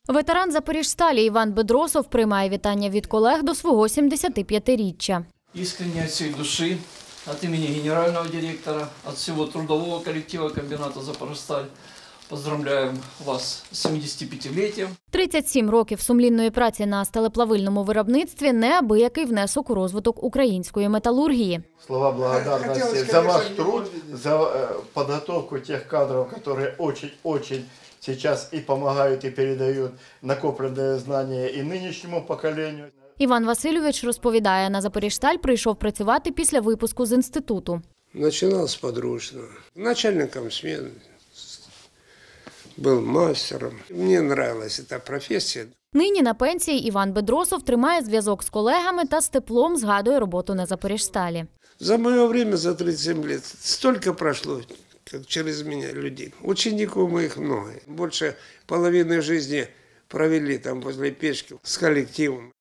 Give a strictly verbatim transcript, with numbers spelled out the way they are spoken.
Ветеран Запоріжсталі Іван Бедросов приймає вітання від колег до свого сімдесятип'ятиріччя. Искренне от всей души, от имени генерального директора, от всего трудового коллектива комбината «Запорожсталь» поздравляем вас з сімдесятип'ятиліттям. тридцять сім років сумлінної праці на сталеплавильному виробництві – неабиякий внесок у розвиток української металургії. Слова благодарности за ваш труд, за подготовку тех кадров, которые очень-очень сейчас и помогают, и передают накопленные знания и нынешнему поколению. Іван Васильович розповідає, на Запоріжсталь прийшов працювати після випуску з інституту. Начинал с подручного. Начальником смены. Был мастером. Мне нравилась эта профессия. Нині на пенсії Іван Бедросов тримає зв'язок з колегами та з теплом згадує роботу на Запоріжсталі. За мое время, за тридцать семь лет, столько прошло, как через меня людей. Учеников моих много. Больше половины жизни провели там возле печки с коллективом.